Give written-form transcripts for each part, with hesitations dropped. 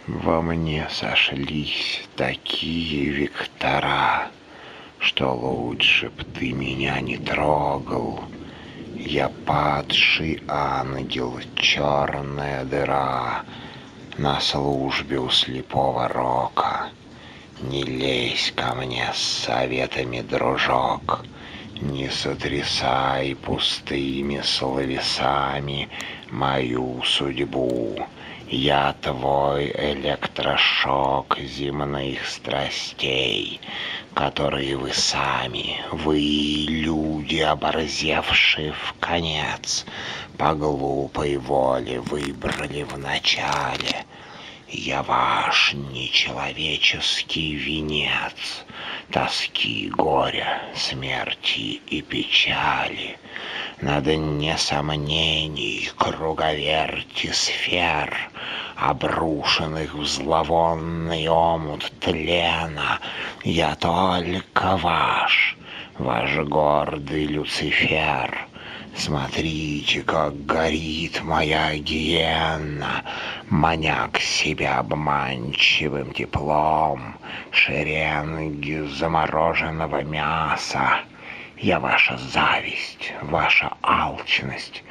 Во мне сошлись такие вектора, что лучше б ты меня не трогал. Я падший ангел, черная дыра, на службе у слепого рока. Не лезь ко мне с советами, дружок, не сотрясай пустыми словесами мою судьбу. Я твой электрошок земных страстей, которые вы сами, вы, люди, оборзевшие в конец, по глупой воле выбрали в начале. Я ваш нечеловеческий венец тоски, горя, смерти и печали. На дне сомнений круговерти сфер, обрушенных в зловонный омут тлена, я только ваш гордый Люцифер. Смотрите, как горит моя гиенна, маня к себе обманчивым теплом шеренги замороженного мяса. Я ваша зависть, ваша алчность.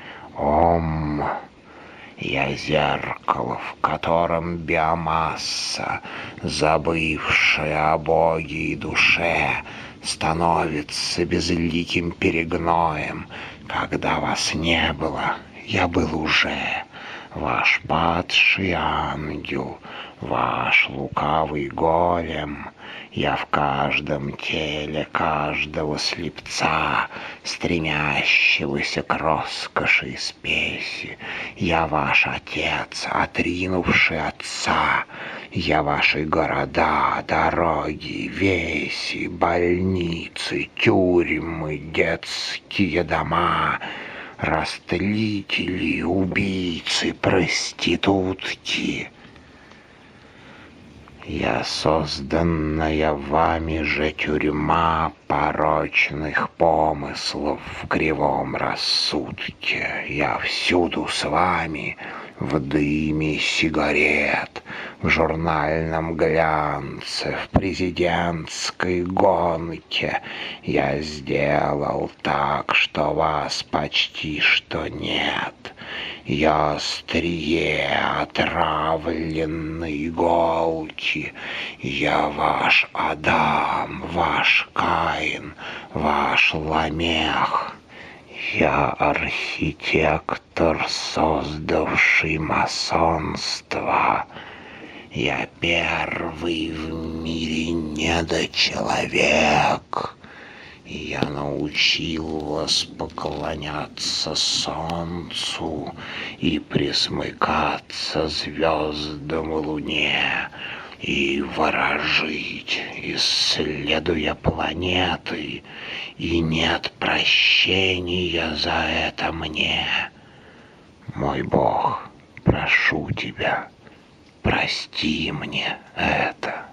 Я зеркало, в котором биомасса, забывшая о Боге и душе, становится безликим перегноем. Когда вас не было, я был уже ваш падший ангел, ваш лукавый голем. Я в каждом теле каждого слепца, стремящегося к роскоши и спеси. Я ваш отец, отринувший отца. Я ваши города, дороги, веси, больницы, тюрьмы, детские дома, растлители, убийцы, проститутки. Я созданная вами же тюрьма порочных помыслов в кривом рассудке. Я всюду с вами, в дыме сигарет, в журнальном глянце, в президентской гонке. Я сделал так, что вас почти что нет. Я острие отравленной иголки. Я ваш Адам, ваш Каин, ваш Ламех. Я архитектор, создавший масонство. Я первый в мире недочеловек. Я научил вас поклоняться солнцу и присмыкаться звездам и луне, и ворожить, исследуя планеты, и нет прощения за это мне. Мой Бог, прошу тебя, прости мне это.